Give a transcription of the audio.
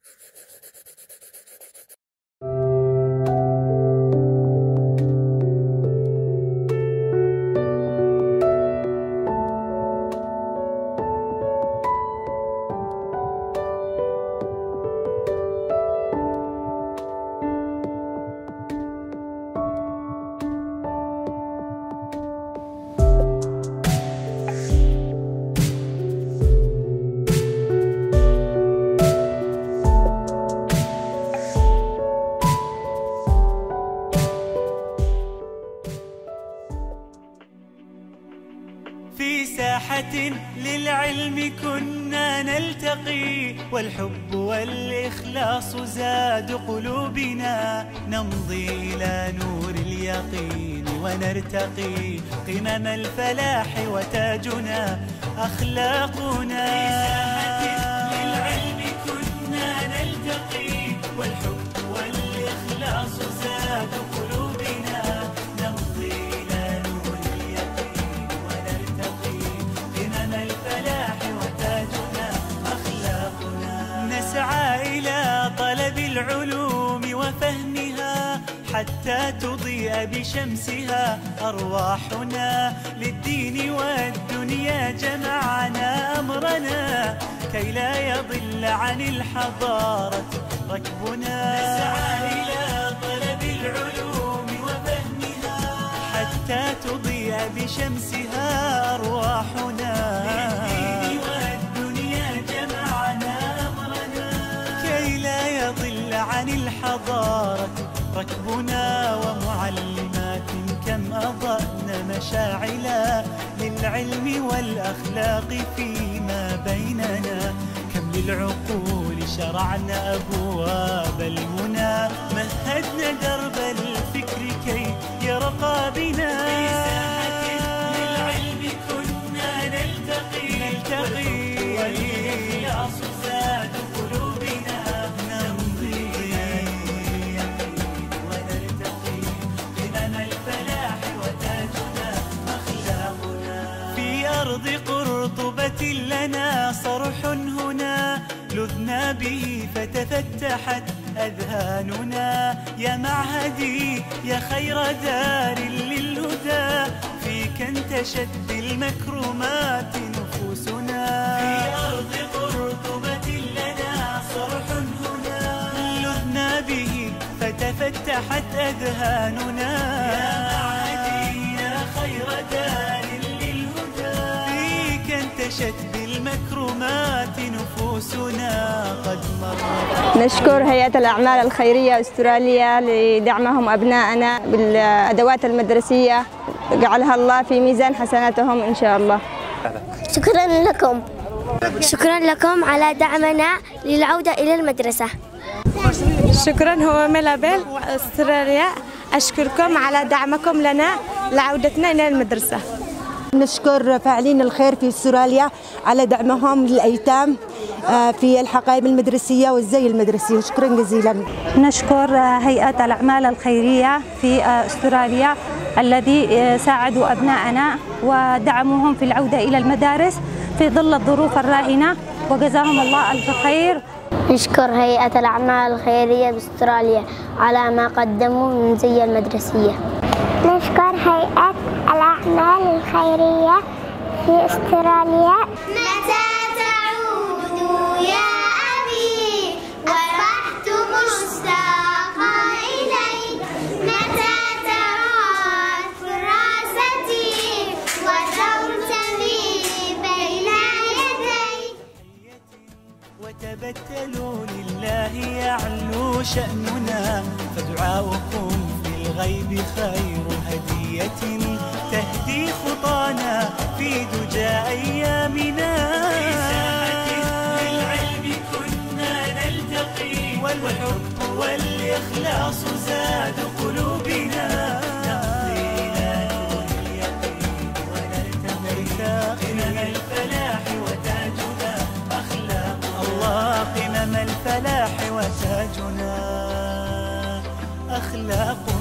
في ساحة للعلم كنا نلتقي، والحب والإخلاص زاد قلوبنا، نمضي إلى نور اليقين ونرتقي قمم الفلاح وتاجنا أخلاقنا. في ساحة للعلم كنا نلتقي، والحب والإخلاص زاد قلوبنا، نمضي إلى نور اليقين ونرتقي قمم الفلاح وتاجنا أخلاقنا. نسعى إلى طلب العلوم وفهمها حتى تضيء بشمسها أرواحنا، للدين والدنيا جمعنا أمرنا كي لا يضل عن الحضارة ركبنا. نسعى إلى طلب العلوم وفهمها حتى تضيء بشمسها أرواحنا، للدين والدنيا جمعنا أمرنا كي لا يضل عن الحضارة ركبنا. ومعلمات كم أضأنا مشاعلا للعلم والأخلاق فيما بيننا، كم للعقول شرعنا أبواب المنى، مهدنا درب الفكر كي يرقى بنا. في ساحة للعلم كنا نلتقي والإخلاص زاد قلوبنا، نمضي ونرتقي قمم الفلاح وتاجنا أخلاقنا. في أرض قرطبة لنا صرح هنا، لذنا به فتفتحت أذهاننا، يا معهدي يا خير دار للهدى، فيك انتشت بالمكرمات نفوسنا. في أرض قرطبة لنا صرح هنا، لذنا به فتفتحت أذهاننا، يا معهدي يا خير دار للهدى، فيك انتشت بالمكرمات نفوسنا قد مرت. نشكر هيئة الأعمال الخيرية أستراليا لدعمهم أبنائنا بالأدوات المدرسية، جعلها الله في ميزان حسناتهم إن شاء الله. شكرا لكم. شكرا لكم على دعمنا للعودة إلى المدرسة. شكرا هو ميلابيل أستراليا، أشكركم على دعمكم لنا لعودتنا إلى المدرسة. نشكر فاعلين الخير في استراليا على دعمهم للأيتام في الحقائب المدرسية والزي المدرسي، شكرا جزيلا. نشكر هيئة الأعمال الخيرية في استراليا الذي ساعدوا أبنائنا ودعموهم في العودة إلى المدارس في ظل الظروف الراهنة، وجزاهم الله ألف خير. نشكر هيئة الأعمال الخيرية باستراليا على ما قدموا من زي المدرسية. نشكر هيئة الأعمال الخيرية في استراليا. متى تعود يا أبي أصبحت مشتاقا إليك، متى ترى فراستي وترتمي بين يديك. وتبتلوا لله يعلو شأننا، فدعاؤكم في الغيب خير هدية تهدي خطانا في دجى أيامنا. في ساحة للعلم كنا نلتقي، والحب والإخلاص زاد قلوبنا، نمضي إلى نور اليقين ونرتقي قمم الفلاح وتاجنا أخلاق الله، قمم الفلاح وتاجنا أخلاق